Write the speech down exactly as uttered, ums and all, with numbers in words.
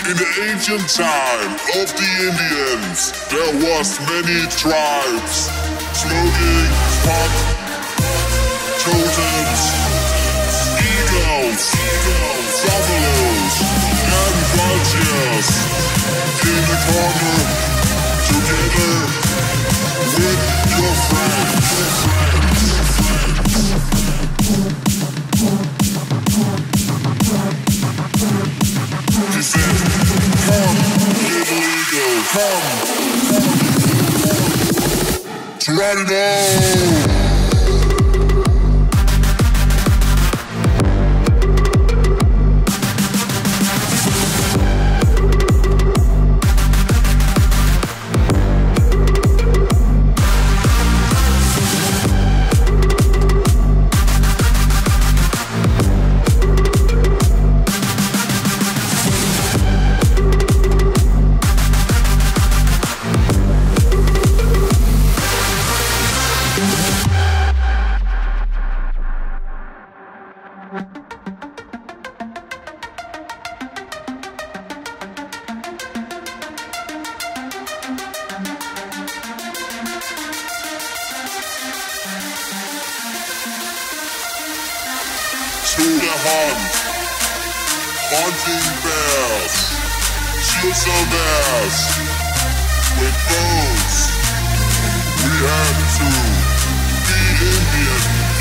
In the ancient time of the Indians, there was many tribes, smoking pot, totems, eagles, buffaloes, and vultures in the corner, together with your friends. He said, come, little eagle, come, to ride it all. To the hunt, hunting bears, shields of bears, with bows. We have to be Indian.